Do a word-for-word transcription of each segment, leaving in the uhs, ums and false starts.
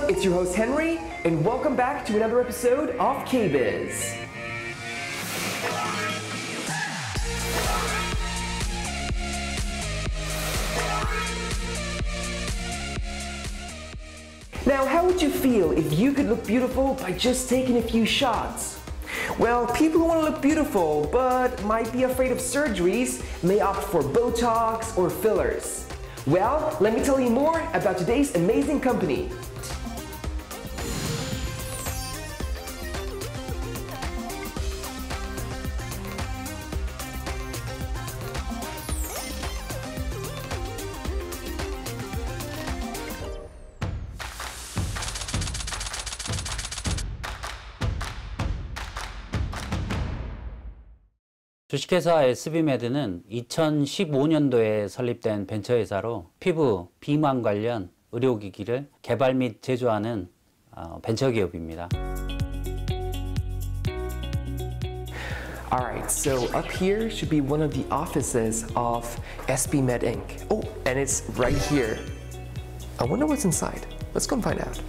it's your host Henry, and welcome back to another episode of K-Biz. Now, how would you feel if you could look beautiful by just taking a few shots? Well, people who want to look beautiful but might be afraid of surgeries may opt for Botox or fillers. Well, let me tell you more about today's amazing company. 주식회사 에스비메드는 이천십오 년도에 설립된 벤처회사로 피부, 비만 관련 의료기기를 개발 및 제조하는 어, 벤처기업입니다. Alright, so up here should be one of the offices of SBMed Incorporated. Oh, and it's right here. I wonder what's inside. Let's go and find out.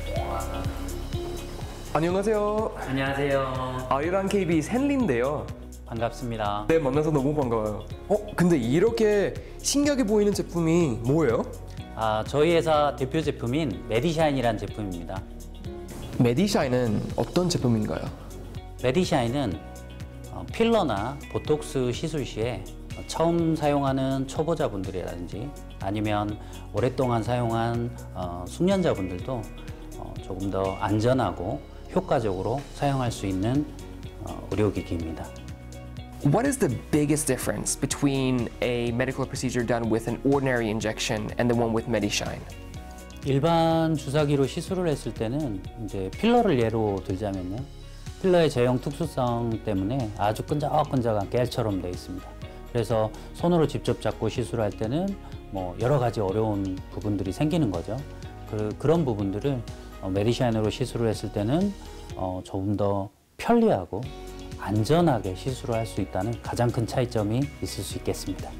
안녕하세요. 안녕하세요. 아이란 케이비에스 헨리인데요. 반갑습니다. 네, 만나서 너무 반가워요. 어, 근데 이렇게 신기하게 보이는 제품이 뭐예요? 아, 저희 회사 대표 제품인 메디샤인이라는 제품입니다. 메디샤인은 어떤 제품인가요? 메디샤인은 어, 필러나 보톡스 시술 시에 처음 사용하는 초보자분들이라든지 아니면 오랫동안 사용한 어, 숙련자분들도 어, 조금 더 안전하고 효과적으로 사용할 수 있는 어, 의료기기입니다. What is the biggest difference between a medical procedure done with an ordinary injection and the one with Medishine? 일반 주사기로 시술을 했을 때는 이제 필러를 예로 들자면요. 필러의 제형 특수성 때문에 아주 끈적끈적한 겔처럼 되어 있습니다. 그래서 손으로 직접 잡고 시술할 때는 뭐 여러 가지 어려운 부분들이 생기는 거죠. 그, 그런 부분들을 어, 메디샤인으로 시술을 했을 때는 어, 조금 더 편리하고 안전하게 시술을 할 수 있다는 가장 큰 차이점이 있을 수 있겠습니다.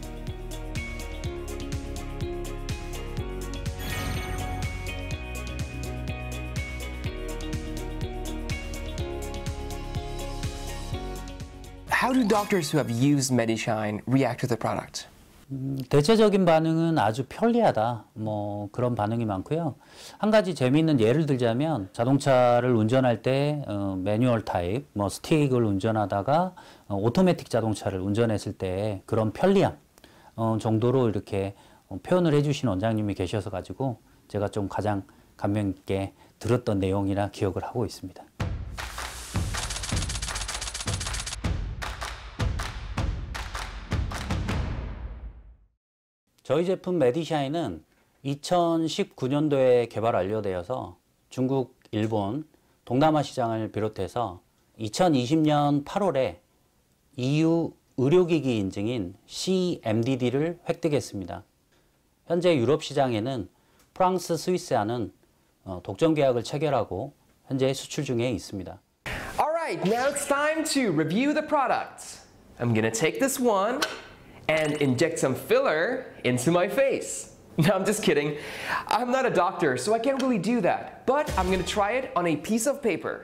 How do doctors who have used Medishine react to the product? 음, 대체적인 반응은 아주 편리하다, 뭐 그런 반응이 많고요. 한 가지 재미있는 예를 들자면 자동차를 운전할 때 어, 매뉴얼 타입, 뭐 스틱을 운전하다가 어, 오토매틱 자동차를 운전했을 때 그런 편리함 어, 정도로 이렇게 어, 표현을 해주신 원장님이 계셔서 가지고 제가 좀 가장 감명 있게 들었던 내용이라 기억을 하고 있습니다. 저희 제품 메디샤인은 이천십구 년도에 개발 완료되어서 중국, 일본, 동남아 시장을 비롯해서 이천이십 년 팔월에 이유 의료기기 인증인 씨엠디디를 획득했습니다. 현재 유럽 시장에는 프랑스, 스위스와는 독점 계약을 체결하고 현재 수출 중에 있습니다. Alright, now it's time to review the product. I'm gonna take this one and inject some filler into my face. No, I'm just kidding. I'm not a doctor, so I can't really do that. But I'm gonna try it on a piece of paper.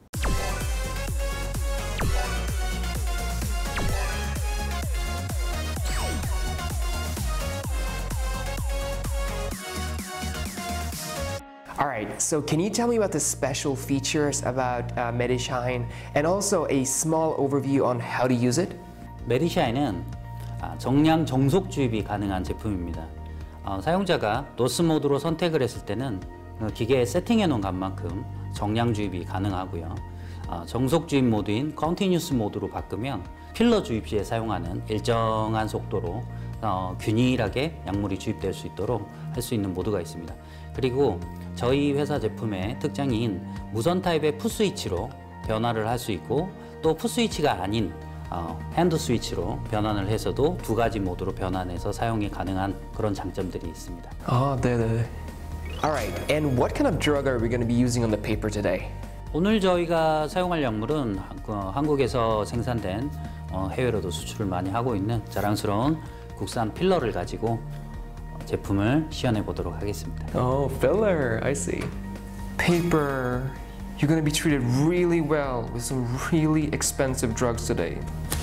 Alright, so can you tell me about the special features about uh, Medishine and also a small overview on how to use it? 메디샤인은 정량 정속 주입이 가능한 제품입니다. 어, 사용자가 노스 모드로 선택을 했을 때는 기계에 세팅해 놓은 값만큼 정량 주입이 가능하고요. 어, 정속 주입 모드인 컨티뉴스 모드로 바꾸면 필러 주입 시에 사용하는 일정한 속도로 어, 균일하게 약물이 주입될 수 있도록 할 수 있는 모드가 있습니다. 그리고 저희 회사 제품의 특징인 무선 타입의 풋스위치로 변화를 할 수 있고 또 풋스위치가 아닌 어, 핸드 스위치로 변환을 해서도 두 가지 모드로 변환해서 사용이 가능한 그런 장점들이 있습니다. 아, 네네. Alright, and what kind of drug are we going to be using on the paper today? 오늘 저희가 사용할 약물은 한국에서 생산된 어, 해외로도 수출을 많이 하고 있는 자랑스러운 국산 필러를 가지고 제품을 시연해 보도록 하겠습니다. Oh, filler. I see. paper. You're gonna be treated really well with some really expensive drugs today.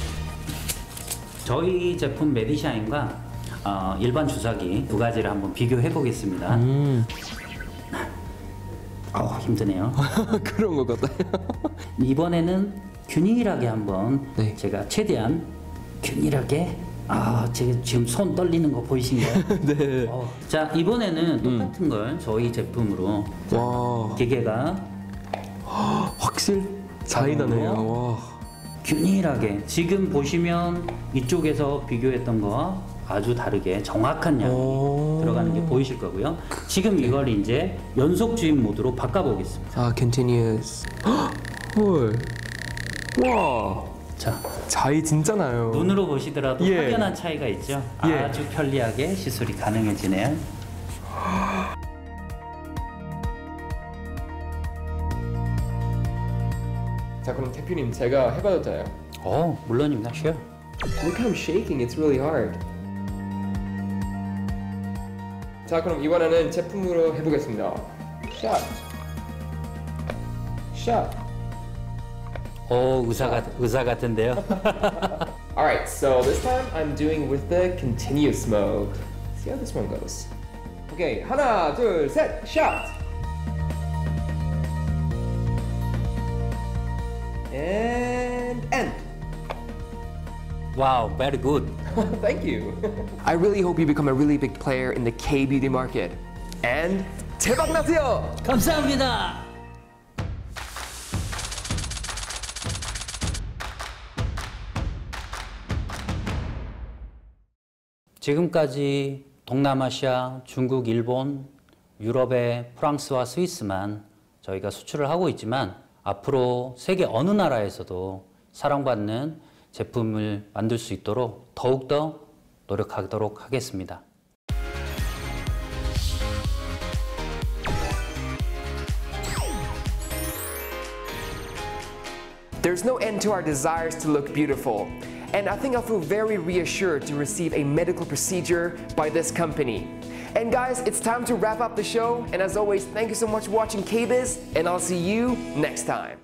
저희 제품 메디샤인과 어, 일반 주사기 두 가지를 한번 비교해 보겠습니다. 음. 어, 힘드네요. 그런 것 같아요. 이번에는 균일하게 한번 네. 제가 최대한 균일하게 아, 제가 지금 손 떨리는 거 보이신가요? 네. 어, 자, 이번에는 똑같은 걸 저희 제품으로 와. 기계가 확실 차이 나네요. 와. 균일하게 지금 보시면 이쪽에서 비교했던 거와 아주 다르게 정확한 양이 오. 들어가는 게 보이실 거고요. 지금 이걸 이제 연속 주입 모드로 바꿔보겠습니다. 아, continuous. 헐. 와. 자, 차이 진짜 나요. 눈으로 보시더라도 예. 확연한 차이가 있죠. 예. 아주 편리하게 시술이 가능해지네요. 자, 그럼 대표님 제가 해봐도 돼요? 어, 물론입니다. Sure. Look how I'm shaking. It's really hard. 자, 그럼 이번에는 제품으로 해보겠습니다. Shot. Shot. 오, 의사 같 의사 같은데요. Alright, so this time I'm doing with the continuous mode. See how this one goes. Okay, 하나, 둘, 셋, shot! And end. Wow, very good. Thank you. I really hope you become a really big player in the K-beauty market. And 대박 나세요! 감사합니다. 지금까지 동남아시아, 중국, 일본, 유럽의 프랑스와 스위스만 저희가 수출을 하고 있지만 앞으로 세계 어느 나라에서도 사랑받는 제품을 만들 수 있도록 더욱더 노력하도록 하겠습니다. There's no end to our desires to look beautiful. And I think I'll feel very reassured to receive a medical procedure by this company. And guys, it's time to wrap up the show. And as always, thank you so much for watching K-Biz, and I'll see you next time.